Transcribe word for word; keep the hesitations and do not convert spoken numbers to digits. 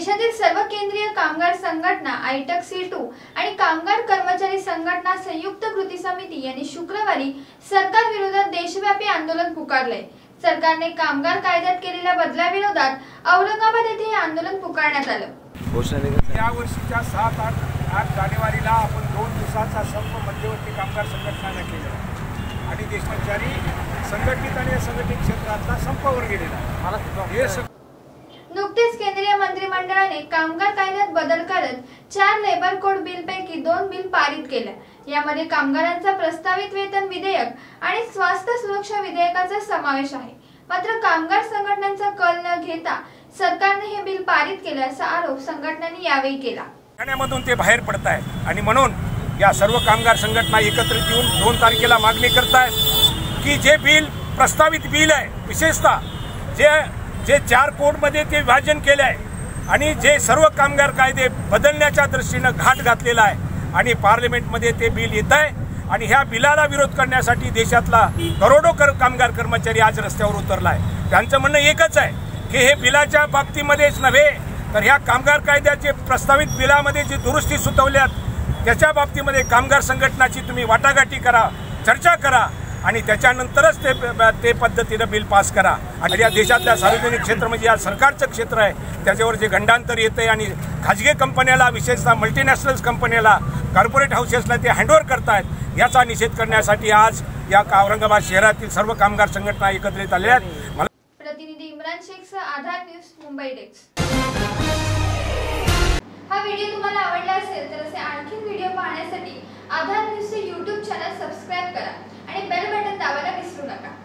देशातील सर्व केंद्रीय कामगार संघटना आयटक सी टू आणि कामगार कर्मचारी संघटना संयुक्त कृती समिती यांनी शुक्रवारी सरकार विरोधात देशव्यापी आंदोलन पुकारले। सरकारने कामगार कायद्यात केलेल्या बदलाविरोधात औरंगाबाद येथे हे आंदोलन पुकारण्यात आलं। या वर्षीच्या सात आठ आठ जानेवारीला आपण दोन दिवसाचा संप मध्यवर्ती कामगार संघटनाने केला आणि देशभरातील संघटित आणि असंघटित क्षेत्रातला संपावर गेलेला। नुकतेच केंद्रीय मंत्रिमंडळाने कामगार कायद्यात बदल करत चार लेबर कोड बिल पैकी दोन बिल पारित केले। यामध्ये कामगारांचा प्रस्तावित वेतन विधेयक आणि स्वास्थ्य सुरक्षा विधेयकाचा समावेश आहे। मात्र कामगार संघटनांचा कल न घेता सरकारने हे बिल पारित केल्याचा आरोप संघटनांनी यावेळी केला। ठाण्यामधून ते बाहेर पडत आहे आणि म्हणून या सर्व कामगार संघटना एकत्रित येऊन दोन तारखेला मागणी करतायत की जे बिल प्रस्तावित बिल आहे, विशेषतः जे जे चार कोडमध्ये ते विभाजन केले आहे आणि जे सर्व कामगार कायदे बदलण्याच्या दृष्टीने घाट घातलेला आहे आणि पार्लमेंटमध्ये ते बिल येत आहे आणि ह्या बिलाला विरोध करण्यासाठी देशातला करोडो कर कामगार कर्मचारी आज रस्त्यावर उतरला आहे। त्यांचं म्हणणं एकच आहे की हे बिलाच्या बाबतीमध्येच नव्हे तर ह्या कामगार कायद्याचे प्रस्तावित बिलामध्ये जी दुरुस्ती सुचवल्यात त्याच्या बाबतीमध्ये कामगार संघटनाची तुम्ही वाटाघाटी करा, चर्चा करा आणि त्याच्यानंतरच ते ते पद्धतीने बिल पास करा। आणि या देशातल्या सार्वजनिक क्षेत्र म्हणजे या सरकारचं क्षेत्र आहे त्याच्यावर जे गंडांतर येते आणि खाजगी कंपन्याला विशेषतः मल्टीनॅशनल कंपन्याला कॉर्पोरेट हाऊसेसला ते हँडओव्हर करतायत याचा निषेध करण्यासाठी आज या औरंगाबाद शहरातील सर्व कामगार संघटना एकत्रित आल्या आहेत। प्रतिनिधी इम्रान शेखसह आधार न्यूज मुंबई डेस्क। हा व्हिडिओ तुम्हाला आवडला असेल तर असे आणखी व्हिडिओ पाहण्यासाठी आधार न्यूजचे यूट्यूब चॅनल सबस्क्राइब करा आणि बेल बटन दाबायला विसरू नका।